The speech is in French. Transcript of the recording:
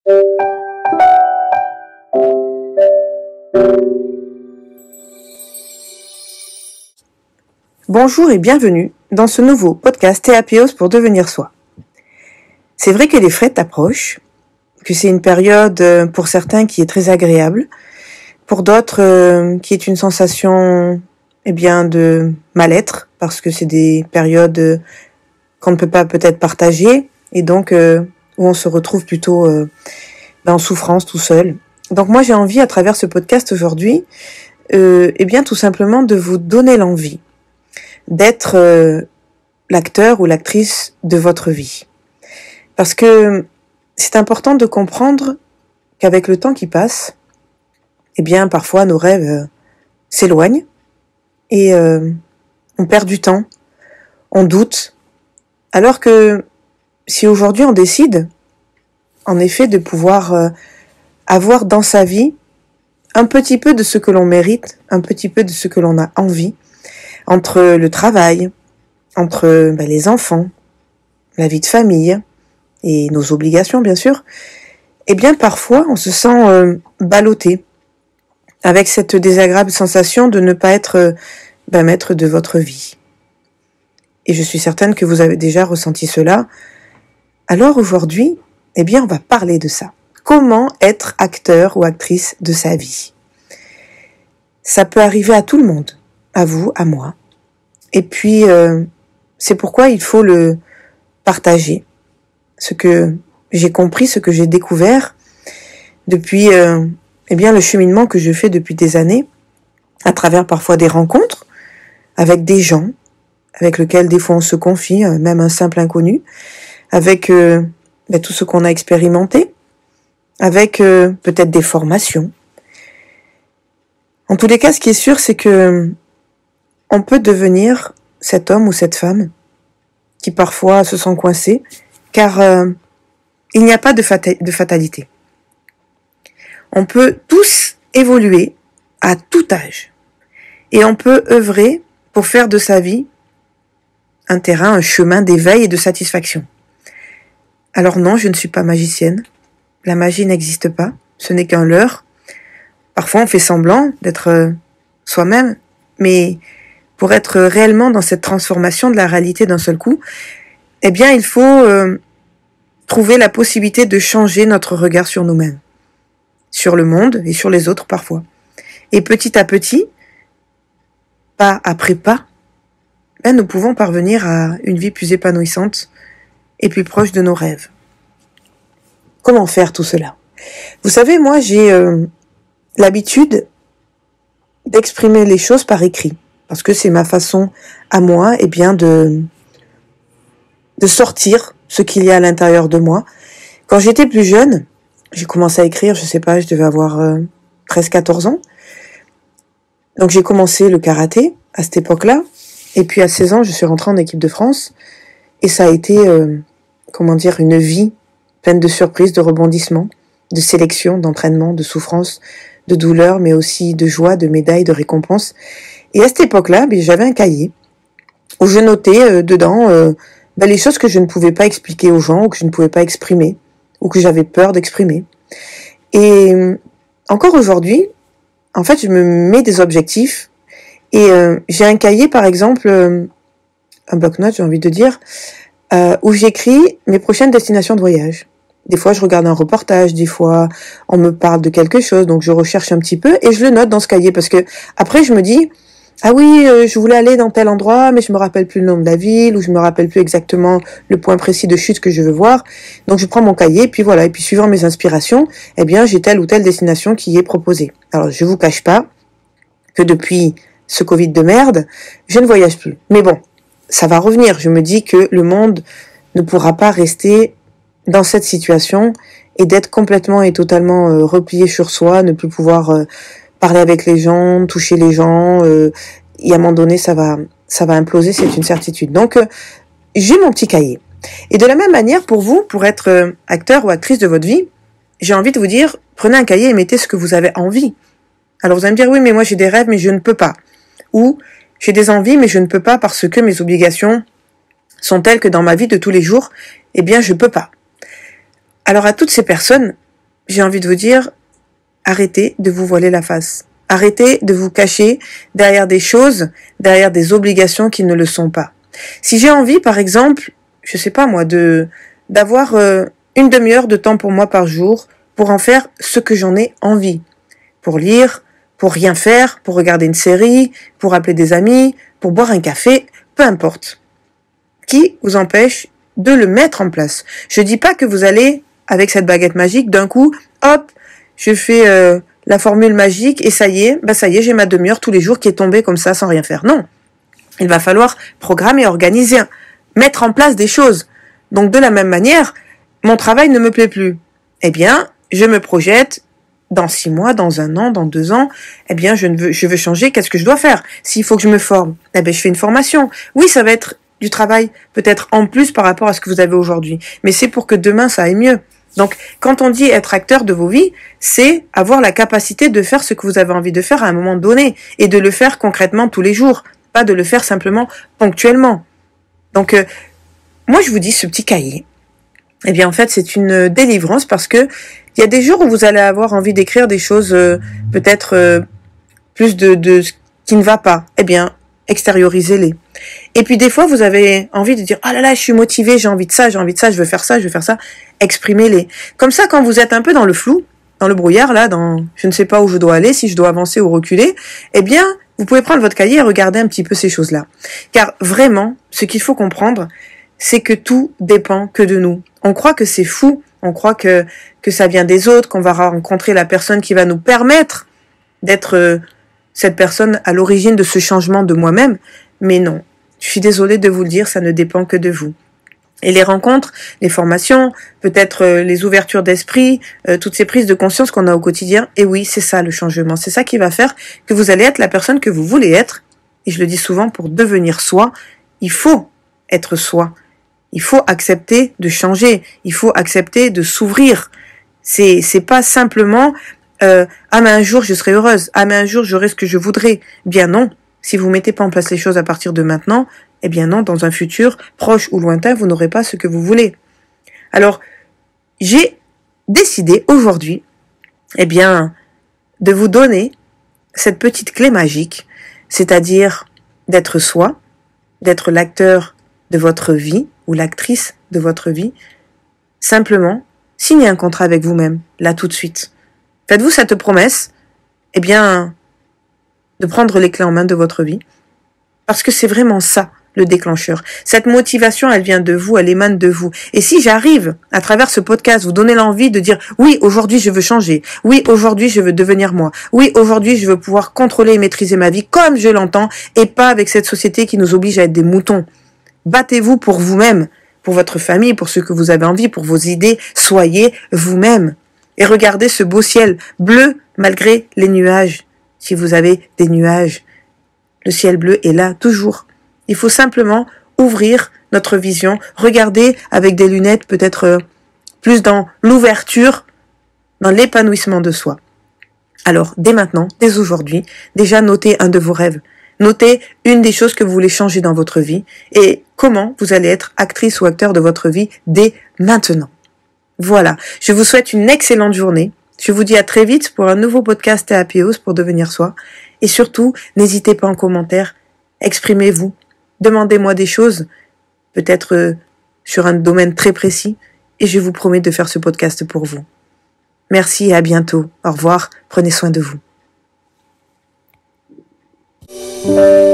Bonjour et bienvenue dans ce nouveau podcast Théapios pour devenir soi. C'est vrai que les fêtes approchent, que c'est une période pour certains qui est très agréable, pour d'autres qui est une sensation de mal-être, parce que c'est des périodes qu'on ne peut pas peut-être partager, et donc où on se retrouve plutôt en souffrance tout seul. Donc moi j'ai envie à travers ce podcast aujourd'hui, tout simplement de vous donner l'envie d'être l'acteur ou l'actrice de votre vie. Parce que c'est important de comprendre qu'avec le temps qui passe, parfois nos rêves s'éloignent et on perd du temps, on doute. Alors que si aujourd'hui on décide, en effet, de pouvoir avoir dans sa vie un petit peu de ce que l'on mérite, un petit peu de ce que l'on a envie, entre le travail, entre les enfants, la vie de famille et nos obligations bien sûr, parfois on se sent ballotté avec cette désagréable sensation de ne pas être maître de votre vie. Et je suis certaine que vous avez déjà ressenti cela. Alors aujourd'hui, on va parler de ça. Comment être acteur ou actrice de sa vie? Ça peut arriver à tout le monde. À vous, à moi. Et puis, c'est pourquoi il faut le partager. Ce que j'ai compris, ce que j'ai découvert depuis le cheminement que je fais depuis des années, à travers parfois des rencontres avec des gens, avec lesquels des fois on se confie, même un simple inconnu, avec tout ce qu'on a expérimenté, avec peut-être des formations. En tous les cas, ce qui est sûr, c'est que on peut devenir cet homme ou cette femme qui parfois se sent coincé, car il n'y a pas de fatalité. On peut tous évoluer à tout âge, et on peut œuvrer pour faire de sa vie un terrain, un chemin d'éveil et de satisfaction. Alors non, je ne suis pas magicienne, la magie n'existe pas, ce n'est qu'un leurre. Parfois on fait semblant d'être soi-même, mais pour être réellement dans cette transformation de la réalité d'un seul coup, il faut trouver la possibilité de changer notre regard sur nous-mêmes, sur le monde et sur les autres parfois. Et petit à petit, pas après pas, nous pouvons parvenir à une vie plus épanouissante et plus proche de nos rêves. Comment faire tout cela? Vous savez, moi j'ai l'habitude d'exprimer les choses par écrit, parce que c'est ma façon à moi de sortir ce qu'il y a à l'intérieur de moi. Quand j'étais plus jeune, j'ai commencé à écrire, je devais avoir 13-14 ans. Donc j'ai commencé le karaté à cette époque-là, et puis à 16 ans, je suis rentrée en équipe de France, et ça a été, une vie pleine de surprises, de rebondissements, de sélections, d'entraînements, de souffrances, de douleurs, mais aussi de joie, de médailles, de récompenses. Et à cette époque-là, j'avais un cahier où je notais dedans les choses que je ne pouvais pas expliquer aux gens, ou que je ne pouvais pas exprimer, ou que j'avais peur d'exprimer. Et encore aujourd'hui, en fait, je me mets des objectifs, et j'ai un cahier, par exemple, un bloc-notes, j'ai envie de dire, où j'écris mes prochaines destinations de voyage. Des fois, je regarde un reportage, des fois, on me parle de quelque chose, donc je recherche un petit peu, et je le note dans ce cahier, parce que après, je me dis, ah oui, je voulais aller dans tel endroit, mais je me rappelle plus le nom de la ville, ou je me rappelle plus exactement le point précis de chute que je veux voir. Donc je prends mon cahier, puis voilà, et puis suivant mes inspirations, j'ai telle ou telle destination qui est proposée. Alors je vous cache pas que depuis ce Covid de merde, je ne voyage plus. Mais bon, ça va revenir. Je me dis que le monde ne pourra pas rester dans cette situation et d'être complètement et totalement replié sur soi, ne plus pouvoir parler avec les gens, toucher les gens, et à un moment donné, ça va imploser, c'est une certitude. Donc, j'ai mon petit cahier. Et de la même manière, pour vous, pour être acteur ou actrice de votre vie, j'ai envie de vous dire, prenez un cahier et mettez ce que vous avez envie. Alors, vous allez me dire, oui, mais moi, j'ai des rêves, mais je ne peux pas. Ou, j'ai des envies, mais je ne peux pas parce que mes obligations sont telles que dans ma vie de tous les jours, je peux pas. Alors, à toutes ces personnes, j'ai envie de vous dire, arrêtez de vous voiler la face. Arrêtez de vous cacher derrière des choses, derrière des obligations qui ne le sont pas. Si j'ai envie, par exemple, je sais pas moi, d'avoir une demi-heure de temps pour moi par jour, pour en faire ce que j'en ai envie. Pour lire, pour rien faire, pour regarder une série, pour appeler des amis, pour boire un café, peu importe. Qui vous empêche de le mettre en place? Je dis pas que vous allez, avec cette baguette magique, d'un coup, hop, je fais la formule magique et ça y est, j'ai ma demi-heure tous les jours qui est tombée comme ça sans rien faire. Non. Il va falloir programmer, organiser, mettre en place des choses. Donc de la même manière, mon travail ne me plaît plus. Eh bien, je me projette dans 6 mois, dans 1 an, dans 2 ans. Eh bien, je veux changer. Qu'est-ce que je dois faire? S'il faut que je me forme, eh bien, je fais une formation. Oui, ça va être du travail, peut-être en plus par rapport à ce que vous avez aujourd'hui. Mais c'est pour que demain, ça aille mieux. Donc, quand on dit être acteur de vos vies, c'est avoir la capacité de faire ce que vous avez envie de faire à un moment donné et de le faire concrètement tous les jours, pas de le faire simplement ponctuellement. Donc, moi, je vous dis ce petit cahier. Eh bien, en fait, c'est une délivrance parce que il y a des jours où vous allez avoir envie d'écrire des choses peut-être plus de ce qui ne va pas. Eh bien, extériorisez-les. Et puis des fois, vous avez envie de dire « Ah là là, je suis motivé, j'ai envie de ça, je veux faire ça, je veux faire ça. » Exprimez-les. Comme ça, quand vous êtes un peu dans le flou, dans le brouillard, là, dans je ne sais pas où je dois aller, si je dois avancer ou reculer, eh bien, vous pouvez prendre votre cahier et regarder un petit peu ces choses-là. Car vraiment, ce qu'il faut comprendre, c'est que tout dépend que de nous. On croit que c'est fou, on croit que ça vient des autres, qu'on va rencontrer la personne qui va nous permettre d'être cette personne à l'origine de ce changement de moi-même, mais non. Je suis désolée de vous le dire, ça ne dépend que de vous. Et les rencontres, les formations, peut-être les ouvertures d'esprit, toutes ces prises de conscience qu'on a au quotidien, et oui, c'est ça le changement. C'est ça qui va faire que vous allez être la personne que vous voulez être. Et je le dis souvent, pour devenir soi, il faut être soi. Il faut accepter de changer. Il faut accepter de s'ouvrir. C'est pas simplement ah mais un jour je serai heureuse. Ah mais un jour j'aurai ce que je voudrais. Bien non. Si vous mettez pas en place les choses à partir de maintenant, eh bien non, dans un futur proche ou lointain, vous n'aurez pas ce que vous voulez. Alors, j'ai décidé aujourd'hui, eh bien, de vous donner cette petite clé magique, c'est-à-dire d'être soi, d'être l'acteur de votre vie ou l'actrice de votre vie. Simplement, signez un contrat avec vous-même, là tout de suite. Faites-vous cette promesse, eh bien, de prendre les clés en main de votre vie, parce que c'est vraiment ça, le déclencheur. Cette motivation, elle vient de vous, elle émane de vous. Et si j'arrive, à travers ce podcast, vous donner l'envie de dire « Oui, aujourd'hui, je veux changer. Oui, aujourd'hui, je veux devenir moi. Oui, aujourd'hui, je veux pouvoir contrôler et maîtriser ma vie comme je l'entends et pas avec cette société qui nous oblige à être des moutons. » Battez-vous pour vous-même, pour votre famille, pour ce que vous avez envie, pour vos idées. Soyez vous-même. Et regardez ce beau ciel bleu malgré les nuages. Si vous avez des nuages, le ciel bleu est là toujours. Il faut simplement ouvrir notre vision, regarder avec des lunettes peut-être plus dans l'ouverture, dans l'épanouissement de soi. Alors, dès maintenant, dès aujourd'hui, déjà notez un de vos rêves. Notez une des choses que vous voulez changer dans votre vie et comment vous allez être actrice ou acteur de votre vie dès maintenant. Voilà, je vous souhaite une excellente journée. Je vous dis à très vite pour un nouveau podcast Théapios pour devenir soi. Et surtout, n'hésitez pas en commentaire, exprimez-vous, demandez-moi des choses, peut-être sur un domaine très précis, et je vous promets de faire ce podcast pour vous. Merci et à bientôt. Au revoir, prenez soin de vous.